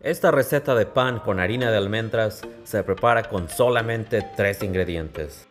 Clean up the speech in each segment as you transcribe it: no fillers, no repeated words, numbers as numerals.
Esta receta de pan con harina de almendras se prepara con solamente 3 ingredientes.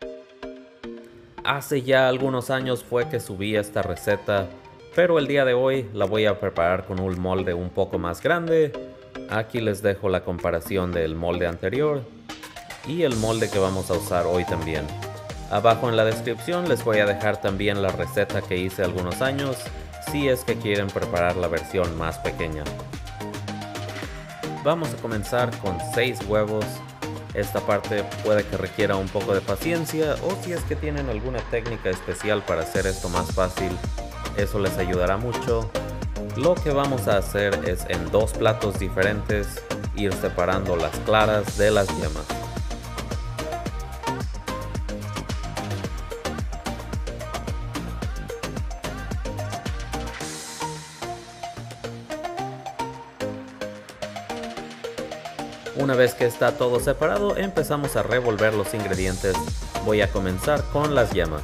Hace ya algunos años fue que subí esta receta, pero el día de hoy la voy a preparar con un molde un poco más grande. Aquí les dejo la comparación del molde anterior y el molde que vamos a usar hoy también. Abajo en la descripción les voy a dejar también la receta que hice algunos años, si es que quieren preparar la versión más pequeña. Vamos a comenzar con 6 huevos. Esta parte puede que requiera un poco de paciencia, o si es que tienen alguna técnica especial para hacer esto más fácil, eso les ayudará mucho. Lo que vamos a hacer es en 2 platos diferentes ir separando las claras de las yemas. Una vez que está todo separado, empezamos a revolver los ingredientes. Voy a comenzar con las yemas.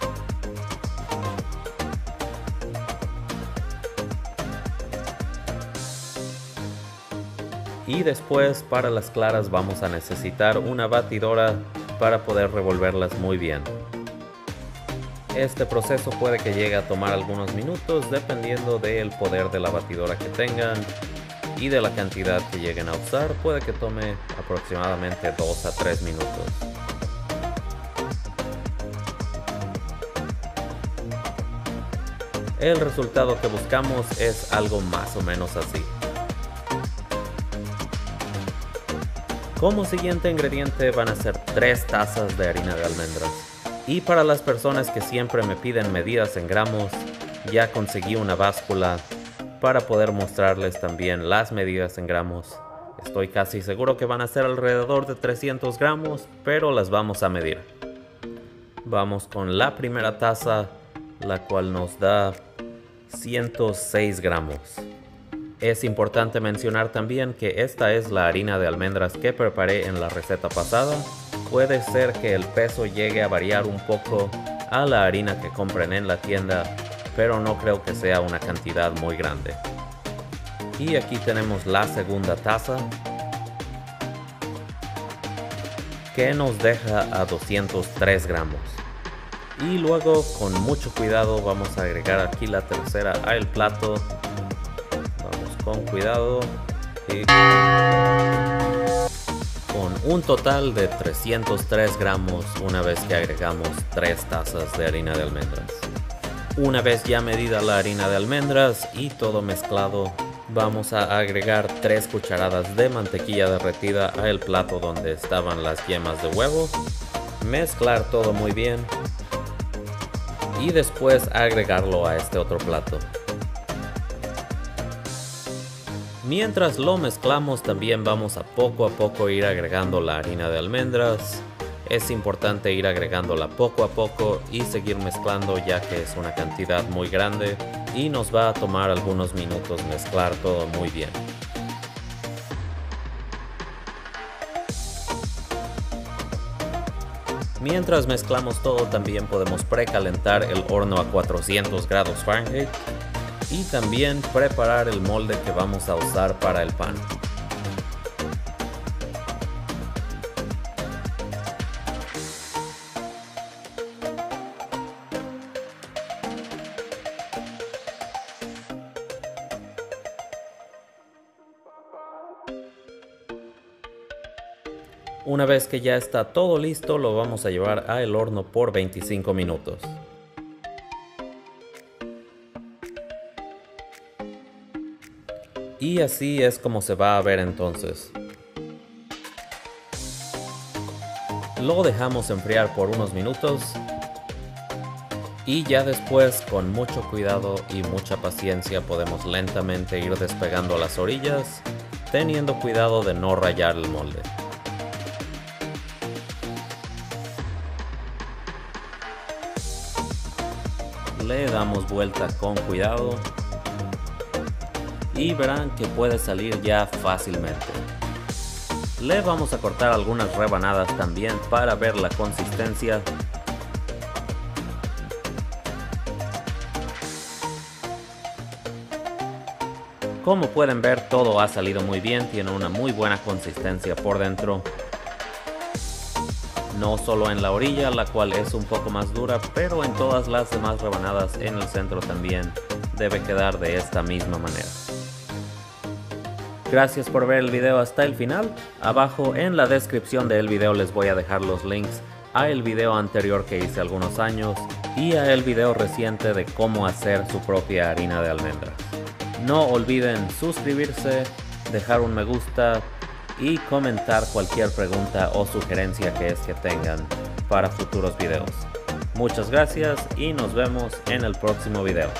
Y después para las claras vamos a necesitar una batidora para poder revolverlas muy bien. Este proceso puede que llegue a tomar algunos minutos dependiendo del poder de la batidora que tengan y de la cantidad que lleguen a usar. Puede que tome aproximadamente 2 a 3 minutos. El resultado que buscamos es algo más o menos así. Como siguiente ingrediente van a ser 3 tazas de harina de almendras. Y para las personas que siempre me piden medidas en gramos, ya conseguí una báscula para poder mostrarles también las medidas en gramos. Estoy casi seguro que van a ser alrededor de 300 gramos, pero las vamos a medir. Vamos con la primera taza, la cual nos da 106 gramos. Es importante mencionar también que esta es la harina de almendras que preparé en la receta pasada. Puede ser que el peso llegue a variar un poco a la harina que compren en la tienda, pero no creo que sea una cantidad muy grande. Y aquí tenemos la segunda taza, que nos deja a 203 gramos. Y luego con mucho cuidado vamos a agregar aquí la tercera al plato. Vamos con cuidado y con un total de 303 gramos una vez que agregamos 3 tazas de harina de almendras. Una vez ya medida la harina de almendras y todo mezclado, vamos a agregar 3 cucharadas de mantequilla derretida al plato donde estaban las yemas de huevo. Mezclar todo muy bien y después agregarlo a este otro plato. Mientras lo mezclamos, también vamos a poco ir agregando la harina de almendras. Es importante ir agregándola poco a poco y seguir mezclando, ya que es una cantidad muy grande y nos va a tomar algunos minutos mezclar todo muy bien. Mientras mezclamos todo, también podemos precalentar el horno a 400 grados Fahrenheit y también preparar el molde que vamos a usar para el pan. Una vez que ya está todo listo, lo vamos a llevar al horno por 25 minutos. Y así es como se va a ver entonces. Lo dejamos enfriar por unos minutos. Y ya después, con mucho cuidado y mucha paciencia, podemos lentamente ir despegando las orillas, teniendo cuidado de no rayar el molde. Le damos vuelta con cuidado y verán que puede salir ya fácilmente. Le vamos a cortar algunas rebanadas también para ver la consistencia. Como pueden ver, todo ha salido muy bien, tiene una muy buena consistencia por dentro. No solo en la orilla, la cual es un poco más dura, pero en todas las demás rebanadas en el centro también debe quedar de esta misma manera. Gracias por ver el video hasta el final. Abajo en la descripción del video les voy a dejar los links a el video anterior que hice algunos años y a el video reciente de cómo hacer su propia harina de almendras. No olviden suscribirse, dejar un me gusta y comentar cualquier pregunta o sugerencia que tengan para futuros videos. Muchas gracias y nos vemos en el próximo video.